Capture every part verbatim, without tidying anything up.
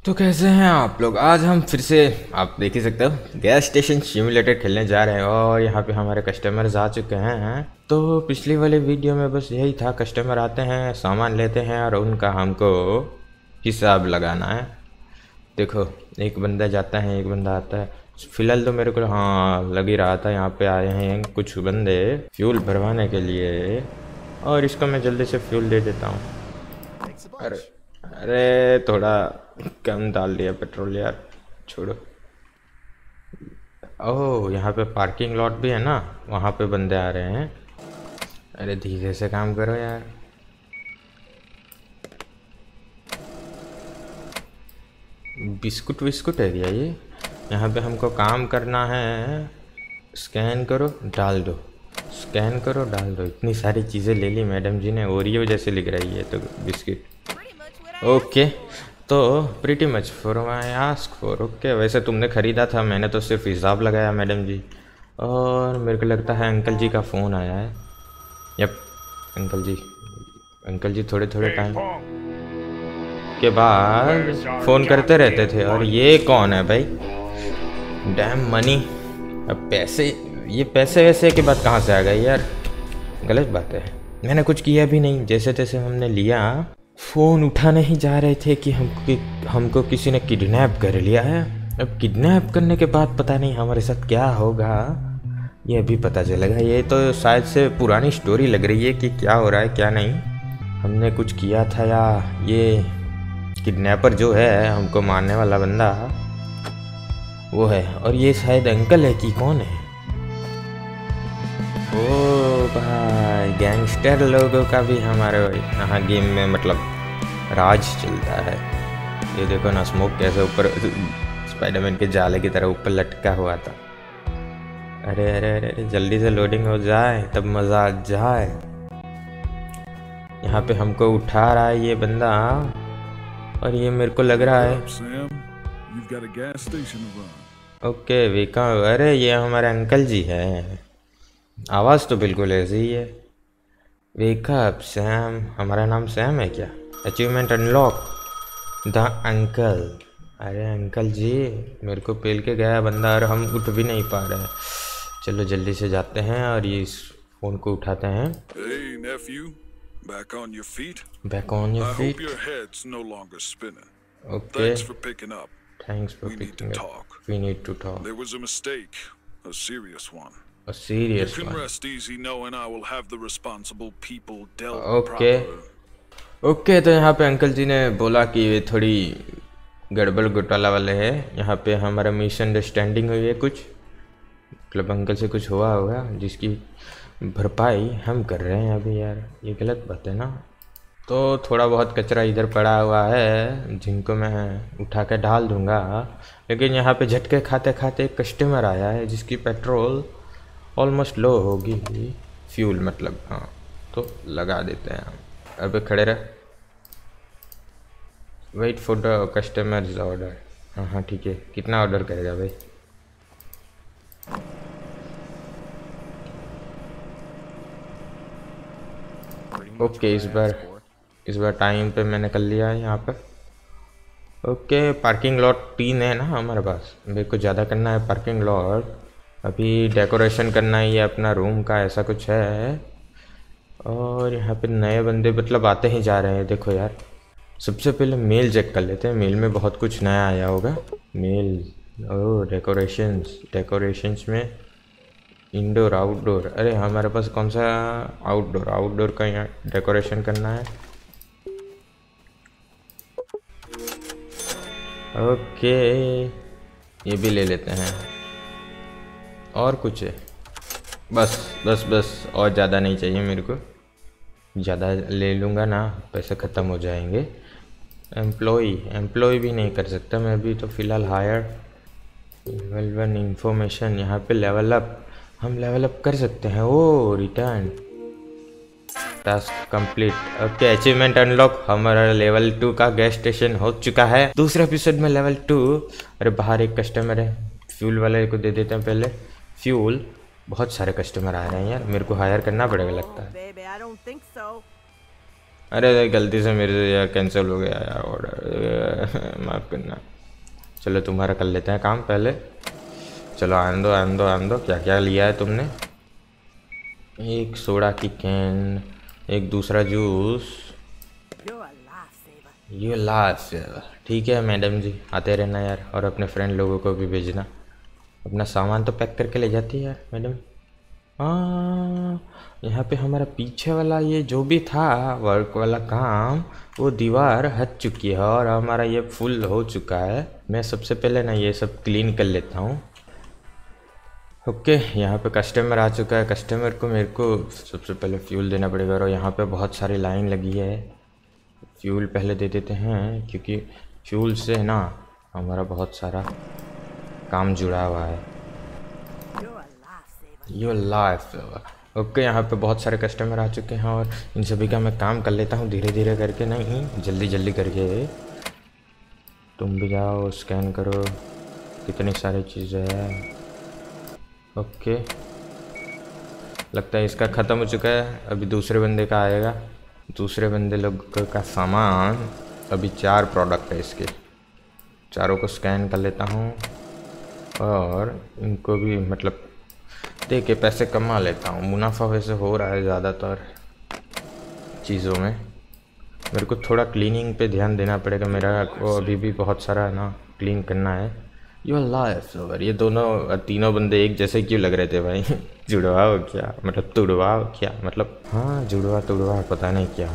तो कैसे हैं आप लोग। आज हम फिर से आप देख ही सकते हो गैस स्टेशन सिम्युलेटर खेलने जा रहे हैं और यहाँ पे हमारे कस्टमर्स आ चुके हैं। तो पिछली वाली वीडियो में बस यही था, कस्टमर आते हैं, सामान लेते हैं और उनका हमको हिसाब लगाना है। देखो एक बंदा जाता है, एक बंदा आता है। फिलहाल तो मेरे को हाँ लग ही रहा था यहाँ पे आए हैं कुछ बंदे फ्यूल भरवाने के लिए, और इसको मैं जल्दी से फ्यूल दे देता हूँ। अरे अरे थोड़ा कम डाल दिया पेट्रोल यार, छोड़ो। ओह यहाँ पे पार्किंग लॉट भी है ना, वहाँ पे बंदे आ रहे हैं। अरे धीरे से काम करो यार। बिस्कुट विस्कुट है क्या ये? यहाँ पे हमको काम करना है। स्कैन करो डाल दो, स्कैन करो डाल दो। इतनी सारी चीज़ें ले ली मैडम जी ने, ओरियो जैसे लिख रही है तो बिस्किट। ओके तो pretty much for my ask for. Okay वैसे तुमने ख़रीदा था, मैंने तो सिर्फ हिसाब लगाया मैडम जी। और मेरे को लगता है अंकल जी का फ़ोन आया है। Yup uncle ji, uncle ji थोड़े थोड़े टाइम के बाद फ़ोन करते रहते थे। और ये कौन है भाई? Damn money. अब पैसे, ये पैसे वैसे की बात कहाँ से आ गई यार? गलत बात है, मैंने कुछ किया भी नहीं, जैसे तैसे हमने लिया। फ़ोन उठाने ही जा रहे थे कि हमको हमको किसी ने किडनैप कर लिया है। अब किडनैप करने के बाद पता नहीं हमारे साथ क्या होगा, ये अभी पता चलेगा। ये तो शायद से पुरानी स्टोरी लग रही है कि क्या हो रहा है क्या नहीं। हमने कुछ किया था या ये किडनैपर जो है हमको मारने वाला बंदा वो है। और ये शायद अंकल है कि कौन है? ओ भाई गैंगस्टर लोगों का भी हमारे यहाँ गेम में मतलब राज चलता है। ये देखो ना स्मोक कैसे ऊपर स्पाइडरमैन के जाले की तरह ऊपर लटका हुआ था। अरे अरे अरे अरे जल्दी से लोडिंग हो जाए तब मज़ा आ जाए। यहाँ पे हमको उठा रहा है ये बंदा और ये मेरे को लग रहा है ओके विका। अरे ये हमारे अंकल जी है, आवाज़ तो बिल्कुल ऐसी ही है। Wake up Sam. हमारा नाम सैम है क्या? Achievement unlock the uncle. अरे अंकल जी मेरे को पेल के गया बंदा और हम उठ भी नहीं पा रहे हैं। चलो जल्दी से जाते हैं और ये इस फ़ोन को उठाते हैं। Hey nephew, back on your feet? Back on your I feet. hope your head's no longer spinning. Okay. Thanks for picking up. Thanks for We need picking to up. talk. We need to talk. There was a mistake, a serious one. A serious You can one. rest easy knowing I will have the responsible people dealt Okay. proper. Okay तो यहाँ पे uncle जी ने बोला कि ये थोड़ी गड़बड़ घोटाला वाले है। यहाँ पे हमारा मिसअंडरस्टैंडिंग हुई है कुछ, मतलब अंकल से कुछ हुआ होगा जिसकी भरपाई हम कर रहे हैं अभी। यार ये गलत बात है ना। तो थोड़ा बहुत कचरा इधर पड़ा हुआ है जिनको मैं उठा के डाल दूँगा। लेकिन यहाँ पे झटके खाते खाते एक कस्टमर आया है जिसकी पेट्रोल ऑलमोस्ट लो होगी, फ्यूल मतलब। हाँ तो लगा देते हैं हम। अबे खड़े रह, wait for the customers order. हाँ हाँ ठीक है, कितना ऑर्डर करेगा भाई? ओके इस बार इस बार टाइम पे मैंने कर लिया है यहाँ पर। ओके पार्किंग लॉट तीन है ना हमारे पास, मेरे को ज़्यादा करना है पार्किंग लॉट। अभी डेकोरेशन करना है ये अपना रूम का, ऐसा कुछ है। और यहाँ पे नए बंदे मतलब आते ही जा रहे हैं। देखो यार सबसे पहले मेल चेक कर लेते हैं, मेल में बहुत कुछ नया आया होगा। मेल ओह डेकोरेशंस, डेकोरेशंस में इंडोर आउटडोर। अरे हमारे पास कौन सा आउटडोर, आउटडोर का यहाँ डेकोरेशन करना है। ओके ये भी ले लेते हैं। और कुछ है? बस बस बस और ज़्यादा नहीं चाहिए मेरे को, ज़्यादा ले लूँगा ना पैसे ख़त्म हो जाएंगे। एम्प्लॉई एम्प्लॉय भी नहीं कर सकता मैं अभी तो फ़िलहाल। हायर लेवल वन इंफॉर्मेशन, यहाँ पे लेवल अप, हम लेवल अप कर सकते हैं। Oh return task complete. Okay achievement unlock, हमारा लेवल टू का गैस स्टेशन हो चुका है दूसरे एपिसोड में लेवल टू। अरे बाहर एक कस्टमर है, फ्यूल वाले को दे देते हैं पहले फ्यूल। बहुत सारे कस्टमर आ रहे हैं यार, मेरे को हायर करना पड़ेगा लगता है। अरे गलती से मेरे से यार कैंसिल हो गया यार ऑर्डर, माफ़ करना। चलो तुम्हारा कर लेते हैं काम पहले। चलो आन दो आन दो आन दो। क्या क्या लिया है तुमने? एक सोडा की कैन, एक दूसरा जूस, ये लास्ट। ठीक है मैडम जी, आते रहना यार, और अपने फ्रेंड लोगों को भी भेजना। अपना सामान तो पैक करके ले जाती है यार मैडम। हाँ, यहाँ पे हमारा पीछे वाला ये जो भी था वर्क वाला काम, वो दीवार हट चुकी है और हमारा ये फुल हो चुका है। मैं सबसे पहले ना ये सब क्लीन कर लेता हूँ। ओके, यहाँ पे कस्टमर आ चुका है। कस्टमर को मेरे को सबसे पहले फ्यूल देना पड़ेगा, और यहाँ पे बहुत सारी लाइन लगी है। फ्यूल पहले दे देते हैं, क्योंकि फ्यूल से ना हमारा बहुत सारा काम जुड़ा हुआ है। Your life. ओके, यहाँ पे बहुत सारे कस्टमर आ चुके हैं और इन सभी का मैं काम कर लेता हूँ धीरे धीरे करके, नहीं जल्दी जल्दी करके। तुम भी जाओ, स्कैन करो, कितनी सारी चीज़ें हैं। ओके, लगता है इसका ख़त्म हो चुका है। अभी दूसरे बंदे का आएगा। दूसरे बंदे लोग का सामान, अभी चार प्रोडक्ट है इसके, चारों को स्कैन कर लेता हूँ और इनको भी मतलब दे के पैसे कमा लेता हूँ। मुनाफा वैसे हो रहा है ज़्यादातर चीज़ों में। मेरे को थोड़ा क्लीनिंग पे ध्यान देना पड़ेगा, मेरा को अभी भी बहुत सारा ना क्लीन करना है। Your life over. ये दोनों तीनों बंदे एक जैसे क्यों लग रहे थे भाई? जुड़वाओ क्या मतलब, तुड़वाओ क्या मतलब? हाँ, जुड़वा तुड़वा पता नहीं क्या।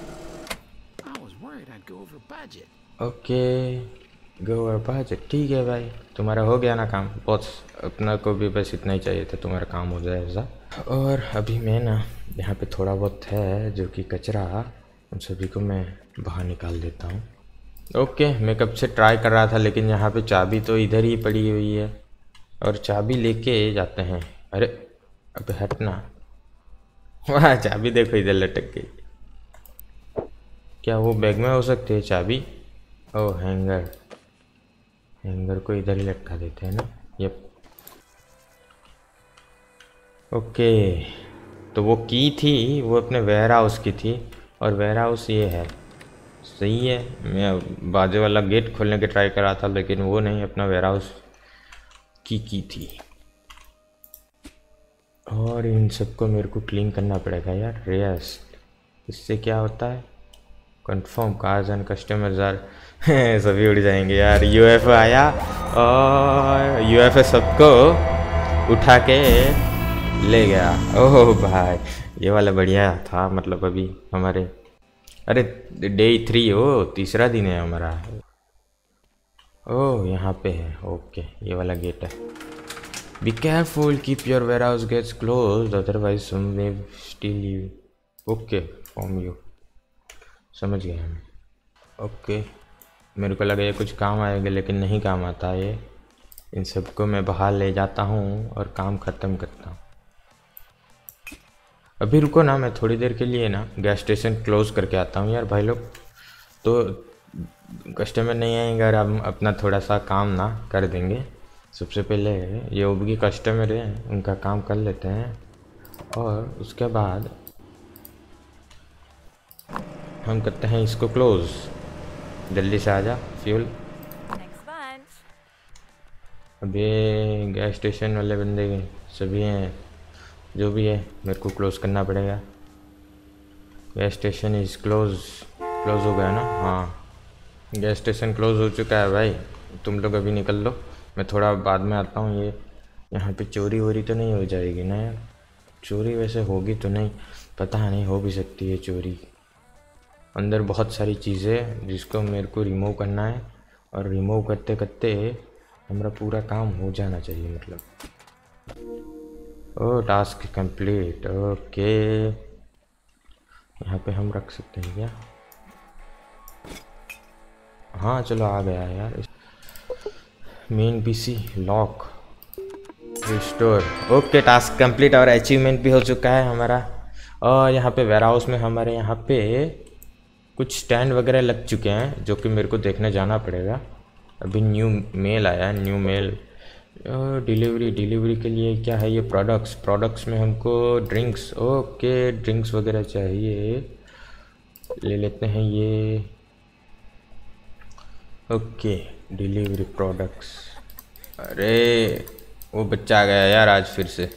ओके, गो और बजट। ठीक है भाई, तुम्हारा हो गया ना काम। बॉस अपना को भी बस इतना ही चाहिए था, तुम्हारा काम हो जाए ऐसा। और अभी मैं ना यहाँ पे थोड़ा बहुत है जो कि कचरा, उन सभी को मैं बाहर निकाल देता हूँ। ओके, मैं कब से ट्राई कर रहा था, लेकिन यहाँ पे चाबी तो इधर ही पड़ी हुई है और चाबी लेके जाते हैं। अरे अबे हटना, वाह चाबी देखो इधर लटक गई। क्या वो बैग में हो सकती है चाबी? ओह हैंगर, हैंगर को इधर ही लटका देते हैं ना। यप। ओके, तो वो की थी वो अपने वेयर हाउस की थी, और वेयर हाउस ये है। सही है, मैं बाजू वाला गेट खोलने के ट्राई कर रहा था, लेकिन वो नहीं, अपना वेयर हाउस की की थी। और इन सबको मेरे को क्लीन करना पड़ेगा यार। रेस्ट, इससे क्या होता है? Confirm cars and customers are सभी उड़ जाएंगे यार। यूएफओ आया और यूएफओ सबको उठा के ले गया। ओह भाई, ये वाला बढ़िया था। मतलब अभी हमारे, अरे डे थ्री हो, तीसरा दिन है हमारा। ओह यहाँ पे है। ओके, ये वाला गेट है। Be careful, keep your warehouse gates close, otherwise some may steal you. Okay, form you, समझ गए हम। ओके, मेरे को लगा ये कुछ काम आएगा, लेकिन नहीं काम आता ये। इन सबको मैं बाहर ले जाता हूँ और काम ख़त्म करता हूँ। अभी रुको ना, मैं थोड़ी देर के लिए ना गैस स्टेशन क्लोज़ करके आता हूँ यार भाई लोग। तो कस्टमर नहीं आएंगे और हम अपना थोड़ा सा काम ना कर देंगे। सबसे पहले ये उबगी कस्टमर हैं, उनका काम कर लेते हैं, और उसके बाद हम करते हैं इसको क्लोज़। जल्दी से आ जा फ्यूल। अभी गैस स्टेशन वाले बंदे सभी हैं, जो भी है मेरे को क्लोज़ करना पड़ेगा। Gas station is close. Close हो गया ना? हाँ, गैस स्टेशन क्लोज़ हो चुका है भाई। तुम लोग अभी निकल लो, मैं थोड़ा बाद में आता हूँ। ये यहाँ पे चोरी वोरी तो नहीं हो जाएगी ना यार? चोरी वैसे होगी तो नहीं, पता नहीं, हो भी सकती है चोरी। अंदर बहुत सारी चीज़ें जिसको मेरे को रिमूव करना है, और रिमूव करते करते हमारा पूरा काम हो जाना चाहिए मतलब। ओह, टास्क कंप्लीट। ओके, यहाँ पे हम रख सकते हैं क्या? हाँ चलो, आ गया है यार। Main PC lock restore. Okay, task complete और अचीवमेंट भी हो चुका है हमारा। और यहाँ पे वेयर हाउस में हमारे यहाँ पे कुछ स्टैंड वगैरह लग चुके हैं, जो कि मेरे को देखने जाना पड़ेगा। अभी न्यू मेल आया, न्यू मेल डिलीवरी। डिलीवरी के लिए क्या है ये? प्रोडक्ट्स। प्रोडक्ट्स में हमको ड्रिंक्स, ओके ड्रिंक्स वगैरह चाहिए। ले लेते हैं ये। Okay delivery products. अरे वो बच्चा आ गया यार आज फिर से।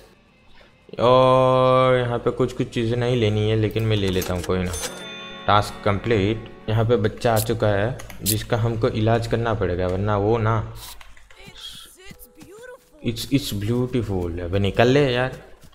और यहाँ पे कुछ कुछ चीज़ें नहीं लेनी है लेकिन मैं ले लेता हूँ, कोई ना। Task complete. यहाँ पे बच्चा आ चुका है जिसका हमको इलाज करना पड़ेगा, वरना वो ना इट्स इट्स ब्यूटीफुल। अब निकल ले यार।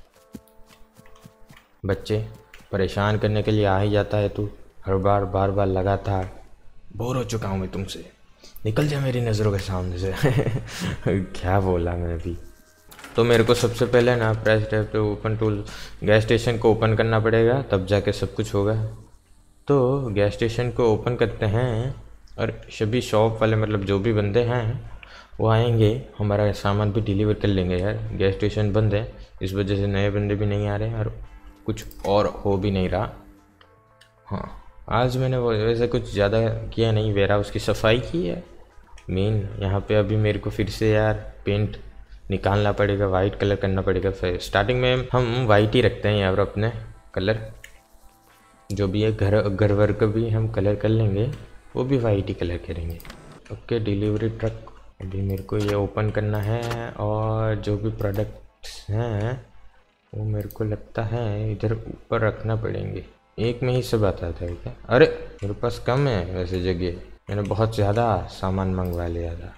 बच्चे परेशान करने के लिए आ ही जाता है तू, हर बार बार बार लगातार। बोर हो चुका हूँ मैं तुमसे, निकल जा मेरी नज़रों के सामने से। क्या बोला मैं अभी। तो मेरे को सबसे पहले ना प्रेस टैब पे ओपन टूल, गैस स्टेशन को ओपन करना पड़ेगा तब जाके सब कुछ होगा। तो गैस स्टेशन को ओपन करते हैं और सभी शॉप वाले मतलब जो भी बंदे हैं वो आएंगे, हमारा सामान भी डिलीवर कर लेंगे। यार गैस स्टेशन बंद है, इस वजह से नए बंदे भी नहीं आ रहे और कुछ और हो भी नहीं रहा। हाँ आज मैंने वो वैसे कुछ ज़्यादा किया नहीं, वेरा उसकी सफाई की है मेन। यहाँ पे अभी मेरे को फिर से यार पेंट निकालना पड़ेगा, वाइट कलर करना पड़ेगा। फिर स्टार्टिंग में हम वाइट ही रखते हैं यार अपने कलर, जो भी है घर घर वर को भी हम कलर कर लेंगे, वो भी वाइट ही कलर करेंगे। ओके डिलीवरी ट्रक अभी मेरे को ये ओपन करना है और जो भी प्रोडक्ट्स हैं वो मेरे को लगता है इधर ऊपर रखना पड़ेंगे। एक में ही सब आता था क्या? अरे मेरे पास कम है वैसे जगह, मैंने बहुत ज़्यादा सामान मंगवा लिया था।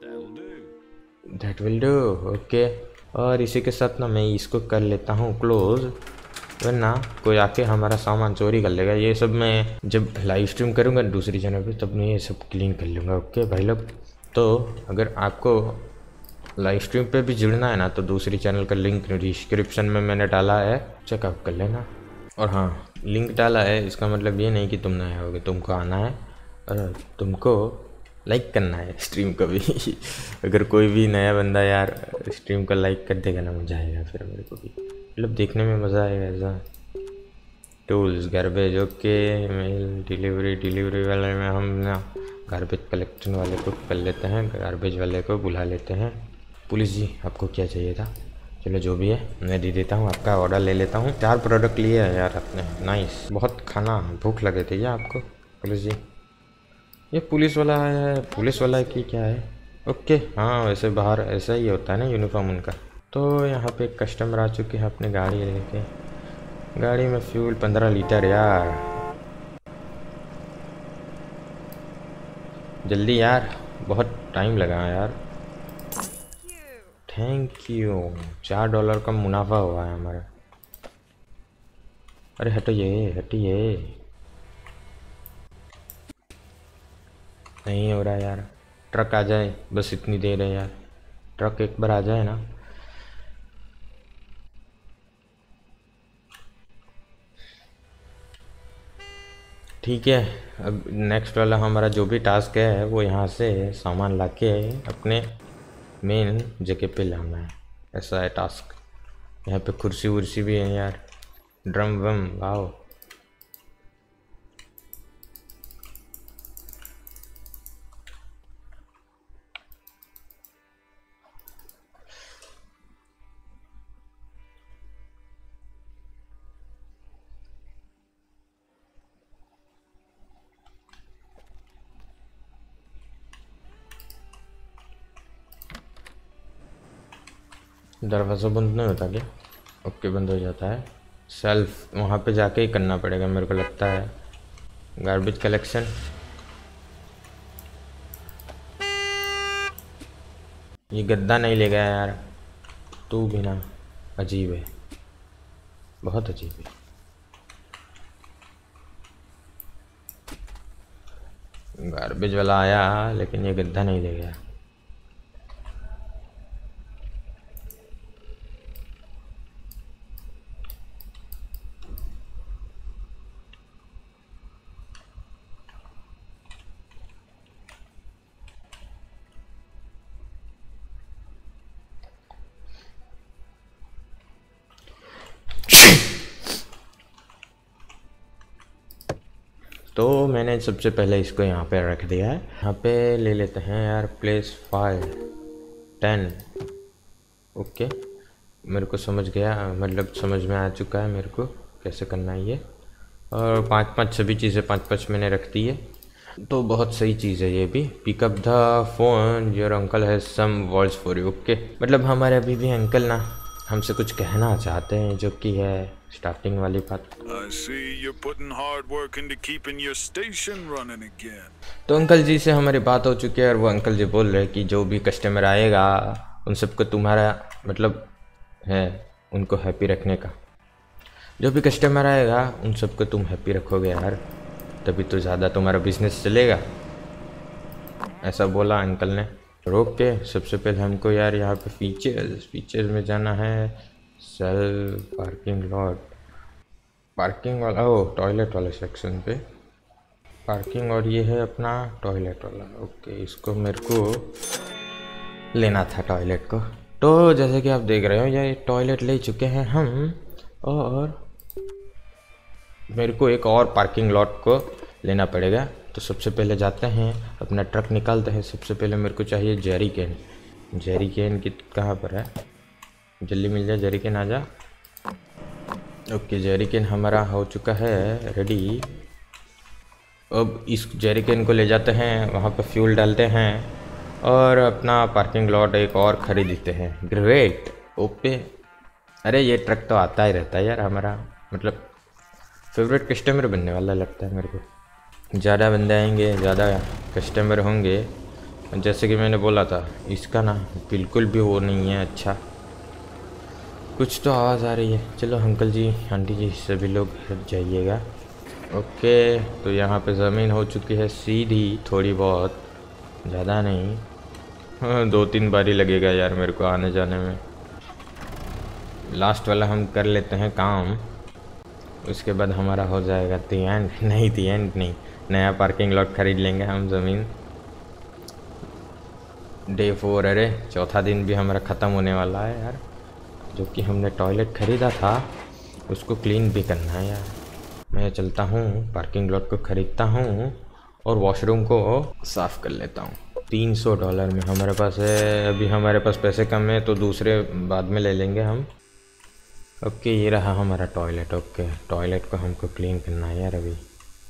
That will do. ओके और इसी के साथ ना मैं इसको कर लेता हूँ क्लोज, वरना कोई आके हमारा सामान चोरी कर लेगा। ये सब मैं जब लाइव स्ट्रीम करूँगा दूसरी चैनल पे तब मैं ये सब क्लीन कर लूँगा। ओके भाई लोग, तो अगर आपको लाइव स्ट्रीम पे भी जुड़ना है ना तो दूसरी चैनल का लिंक डिस्क्रिप्शन में मैंने डाला है, चेकआउट कर लेना। और हाँ लिंक डाला है इसका मतलब ये नहीं कि तुम नए होगे, तुमको आना है और तुमको लाइक करना है स्ट्रीम को भी। अगर कोई भी नया बंदा यार स्ट्रीम को लाइक कर देगा ना मज़ा आएगा, फिर मेरे को भी मतलब देखने में मज़ा आएगा ऐसा। Tools garbage okay, mail delivery delivery वाले में हम ना गार्बेज कलेक्शन वाले को कर लेते हैं, गार्बेज वाले को बुला लेते हैं। पुलिस जी आपको क्या चाहिए था? चलो जो भी है मैं दे देता हूँ, आपका ऑर्डर ले लेता हूँ। चार प्रोडक्ट लिए हैं यार आपने, नाइस। बहुत खाना भूख लगे थे क्या आपको? पुलिस जी ये पुलिस वाला है, पुलिस वाला है कि क्या है? ओके हाँ वैसे बाहर ऐसा ही होता है ना यूनिफॉर्म उनका। तो यहाँ पे कस्टमर आ चुके हैं अपने गाड़ी लेके। गाड़ी में फ्यूल पंद्रह लीटर यार, जल्दी यार, बहुत टाइम लगा यार। Thank you. चार डॉलर का मुनाफा हुआ है हमारा। अरे हटिए हटिए, नहीं हो रहा यार। ट्रक आ जाए बस, इतनी देर है यार, ट्रक एक बार आ जाए ना। ठीक है अब नेक्स्ट वाला हमारा जो भी टास्क है वो यहाँ से सामान लाके अपने मेन जगह पे लाना है, ऐसा है टास्क। यहाँ पे कुर्सी वुर्सी भी है यार, ड्रम वम वाओ। दरवाज़ा बंद नहीं होता क्या? ओके बंद हो जाता है। सेल्फ वहाँ पे जाके ही करना पड़ेगा मेरे को लगता है। गार्बेज कलेक्शन, ये गद्दा नहीं ले गया यार, तू भी ना अजीब है, बहुत अजीब है। गार्बेज वाला आया लेकिन ये गद्दा नहीं ले गया। तो मैंने सबसे पहले इसको यहाँ पे रख दिया है। यहाँ पे ले लेते हैं यार प्लेस फाइव टेन। ओके मेरे को समझ गया, मतलब समझ में आ चुका है मेरे को कैसे करना है ये। और पाँच पाँच सभी चीज़ें पाँच पाँच मैंने रख दी है, तो बहुत सही चीज़ है ये भी। Pick up the phone, your uncle has some words for you. Okay, मतलब हमारे अभी भी अंकल ना हमसे कुछ कहना चाहते हैं, जो कि है स्टार्टिंग वाली बात। I see you're putting hard work into keeping your station running again. तो अंकल जी से हमारी बात हो चुकी है और वो अंकल जी बोल रहे हैं कि जो भी कस्टमर आएगा उन सबको तुम्हारा मतलब है उनको हैप्पी रखने का। जो भी कस्टमर आएगा उन सबको तुम हैप्पी रखोगे यार, तभी तो ज़्यादा तुम्हारा बिजनेस चलेगा, ऐसा बोला अंकल ने। रोक के सबसे पहले हमको यार यहाँ पे फीचर्स फीचर्स में जाना है। सेल पार्किंग लॉट, पार्किंग वाला, ओ टॉयलेट वाले सेक्शन पे पार्किंग, और ये है अपना टॉयलेट वाला। ओके, इसको मेरे को लेना था टॉयलेट को। तो जैसे कि आप देख रहे हो ये टॉयलेट ले चुके हैं हम, और मेरे को एक और पार्किंग लॉट को लेना पड़ेगा। तो सबसे पहले जाते हैं अपना ट्रक निकालते हैं। सबसे पहले मेरे को चाहिए जेरी कैन। जेरी कैन की कहाँ पर है, जल्दी मिल जाए जेरी कैन, आ जा। ओके, जेरी कैन हमारा हो चुका है रेडी। अब इस जेरी कैन को ले जाते हैं, वहाँ पर फ्यूल डालते हैं और अपना पार्किंग लॉट एक और ख़रीदते हैं। Great, okay. अरे ये ट्रक तो आता ही रहता है यार, हमारा मतलब फेवरेट कस्टमर बनने वाला लगता है मेरे को। ज़्यादा बंदे आएंगे, ज़्यादा कस्टमर होंगे। जैसे कि मैंने बोला था, इसका ना बिल्कुल भी वो नहीं है अच्छा। कुछ तो आवाज़ आ रही है। चलो अंकल जी आंटी जी सभी लोग हट जाइएगा। ओके, तो यहाँ पे ज़मीन हो चुकी है सीधी, थोड़ी बहुत, ज़्यादा नहीं। हाँ, दो तीन बारी लगेगा यार मेरे को आने जाने में। लास्ट वाला हम कर लेते हैं काम, उसके बाद हमारा हो जाएगा दी एंड। नहीं दी एंड नहीं, नया पार्किंग लॉट खरीद लेंगे हम ज़मीन। डे फोर, अरे चौथा दिन भी हमारा ख़त्म होने वाला है यार। जो कि हमने टॉयलेट ख़रीदा था उसको क्लीन भी करना है यार। मैं चलता हूँ पार्किंग लॉट को ख़रीदता हूँ और वॉशरूम को साफ़ कर लेता हूँ। तीन सौ डॉलर में हमारे पास है अभी। हमारे पास पैसे कम है तो दूसरे बाद में ले लेंगे हम। ओके, ये रहा हमारा टॉयलेट। ओके, टॉयलेट को हमको क्लीन करना है यार अभी।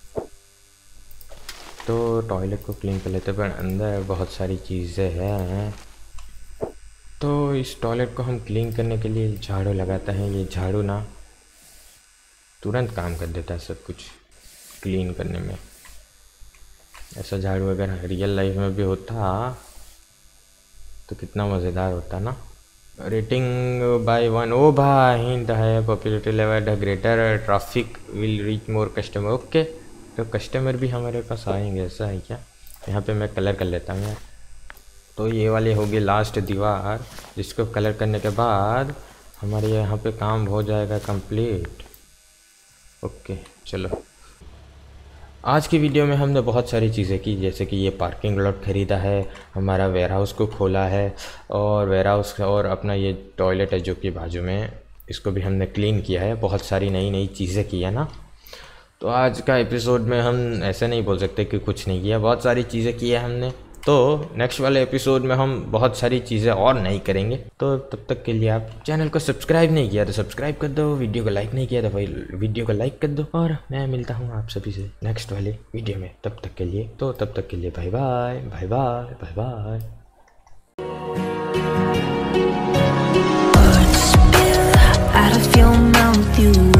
तो टॉयलेट को क्लीन कर लेते, पर अंदर बहुत सारी चीज़ें हैं। तो इस टॉयलेट को हम क्लीन करने के लिए झाड़ू लगाते हैं। ये झाड़ू ना तुरंत काम कर देता है सब कुछ क्लीन करने में। ऐसा झाड़ू अगर रियल लाइफ में भी होता तो कितना मज़ेदार होता ना। रेटिंग बाय वन, ओ भाई हिंट है popularity level the greater traffic will reach more customer. Okay, तो कस्टमर भी हमारे पास आएंगे, ऐसा है क्या। यहाँ पे मैं कलर कर लेता हूँ यार। तो ये वाली होगी लास्ट दीवार, जिसको कलर करने के बाद हमारे यहाँ पे काम हो जाएगा कंप्लीट। ओके, चलो आज की वीडियो में हमने बहुत सारी चीज़ें की, जैसे कि ये पार्किंग लॉट ख़रीदा है, हमारा वेयर हाउस को खोला है, और वेयर हाउस और अपना ये टॉयलेट है जो कि बाजू में, इसको भी हमने क्लीन किया है। बहुत सारी नई नई चीज़ें की है ना। तो आज का एपिसोड में हम ऐसे नहीं बोल सकते कि कुछ नहीं किया, बहुत सारी चीज़ें की है हमने। तो नेक्स्ट वाले एपिसोड में हम बहुत सारी चीज़ें और नहीं करेंगे। तो तब तक के लिए आप चैनल को सब्सक्राइब नहीं किया तो सब्सक्राइब कर दो, वीडियो को लाइक नहीं किया तो भाई वीडियो को लाइक कर दो, और मैं मिलता हूँ आप सभी से नेक्स्ट वाले वीडियो में। तब तक के लिए तो तब तक के लिए bye bye bye bye bye bye. Out of your mouth, you